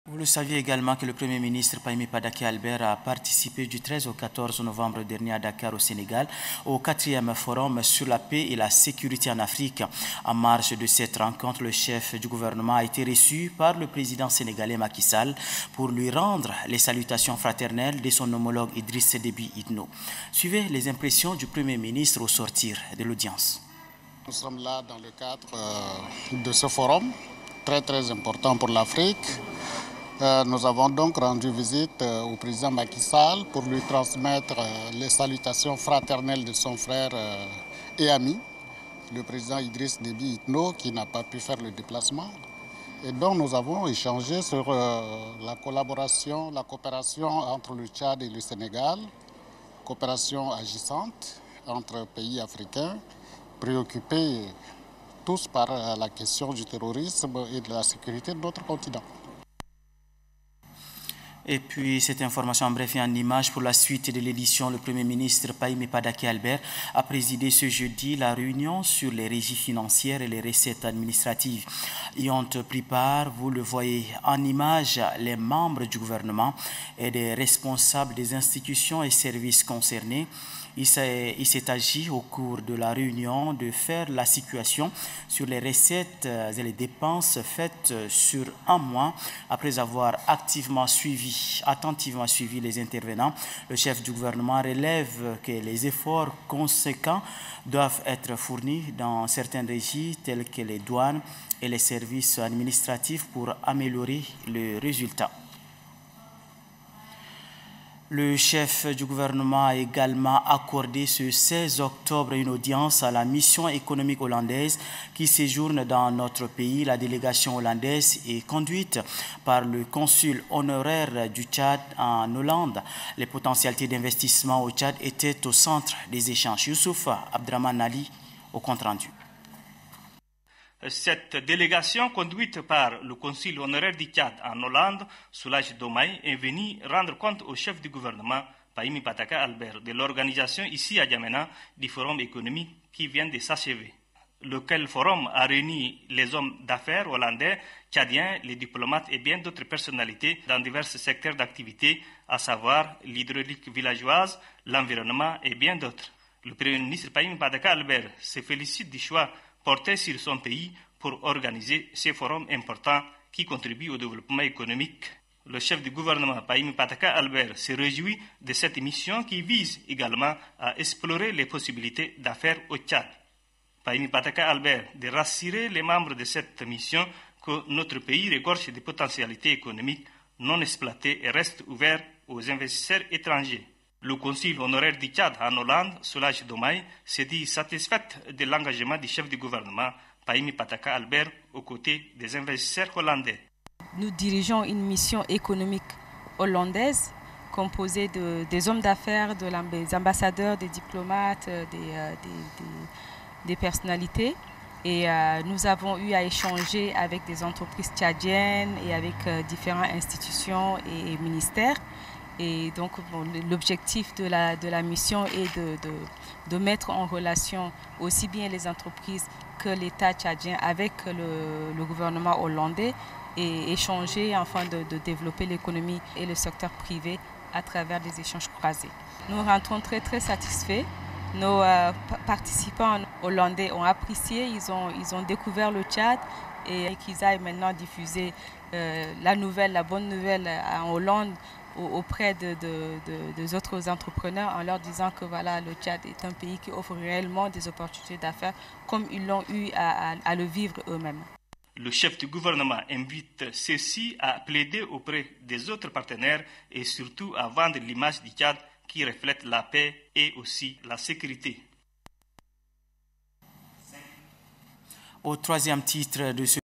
Vous le saviez également que le Premier ministre Pahimi Padake Albert a participé du 13 au 14 novembre dernier à Dakar au Sénégal au 4e forum sur la paix et la sécurité en Afrique. En marge de cette rencontre, le chef du gouvernement a été reçu par le président sénégalais Macky Sall pour lui rendre les salutations fraternelles de son homologue Idriss Déby Itno. Suivez les impressions du Premier ministre au sortir de l'audience. Nous sommes là dans le cadre de ce forum très important pour l'Afrique. Nous avons donc rendu visite au président Macky Sall pour lui transmettre les salutations fraternelles de son frère et ami, le président Idriss Déby Itno, qui n'a pas pu faire le déplacement. Et donc nous avons échangé sur la collaboration, la coopération entre le Tchad et le Sénégal, coopération agissante entre pays africains, préoccupés tous par la question du terrorisme et de la sécurité de notre continent. Et puis, cette information en bref et en image pour la suite de l'édition. Le Premier ministre Pahimi Padake Albert a présidé ce jeudi la réunion sur les régies financières et les recettes administratives. Y ont pris part, vous le voyez en image, les membres du gouvernement et des responsables des institutions et services concernés. Il s'est agi au cours de la réunion de faire la situation sur les recettes et les dépenses faites sur un mois. Après avoir attentivement suivi les intervenants, le chef du gouvernement relève que les efforts conséquents doivent être fournis dans certaines régies telles que les douanes et les services administratifs pour améliorer le résultat. Le chef du gouvernement a également accordé ce 16 octobre une audience à la mission économique hollandaise qui séjourne dans notre pays. La délégation hollandaise est conduite par le consul honoraire du Tchad en Hollande. Les potentialités d'investissement au Tchad étaient au centre des échanges. Youssouf Abdraman Ali au compte-rendu. Cette délégation, conduite par le consul honoraire du Tchad en Hollande, Soulage Domaï, est venue rendre compte au chef du gouvernement, Pahimi Padake Albert, de l'organisation ici à Djamena du forum économique qui vient de s'achever. Lequel forum a réuni les hommes d'affaires hollandais, tchadiens, les diplomates et bien d'autres personnalités dans divers secteurs d'activité, à savoir l'hydraulique villageoise, l'environnement et bien d'autres. Le Premier ministre Pahimi Padake Albert se félicite du choix porté sur son pays pour organiser ces forums importants qui contribuent au développement économique. Le chef du gouvernement, Pahimi Padake Albert, se réjouit de cette mission qui vise également à explorer les possibilités d'affaires au Tchad. Pahimi Padake Albert de rassurer les membres de cette mission que notre pays regorge de potentialités économiques non exploitées et reste ouvert aux investisseurs étrangers. Le consul honoraire du Tchad en Hollande, Soulage Domaï, s'est dit satisfaite de l'engagement du chef du gouvernement, Pahimi Padake Albert, aux côtés des investisseurs hollandais. Nous dirigeons une mission économique hollandaise composée des hommes d'affaires, des ambassadeurs, des diplomates, des personnalités. Et nous avons eu à échanger avec des entreprises tchadiennes et avec différentes institutions et ministères. Et donc, l'objectif de la mission est de mettre en relation aussi bien les entreprises que l'État tchadien avec le gouvernement hollandais et échanger afin de développer l'économie et le secteur privé à travers des échanges croisés. Nous rentrons très satisfaits. Nos participants hollandais ont apprécié, ils ont découvert le Tchad et qu'ils aillent maintenant diffuser la bonne nouvelle en Hollande auprès des autres entrepreneurs en leur disant que voilà, le Tchad est un pays qui offre réellement des opportunités d'affaires comme ils l'ont eu à le vivre eux-mêmes. Le chef du gouvernement invite ceux-ci à plaider auprès des autres partenaires et surtout à vendre l'image du Tchad qui reflète la paix et aussi la sécurité. Au troisième titre de ce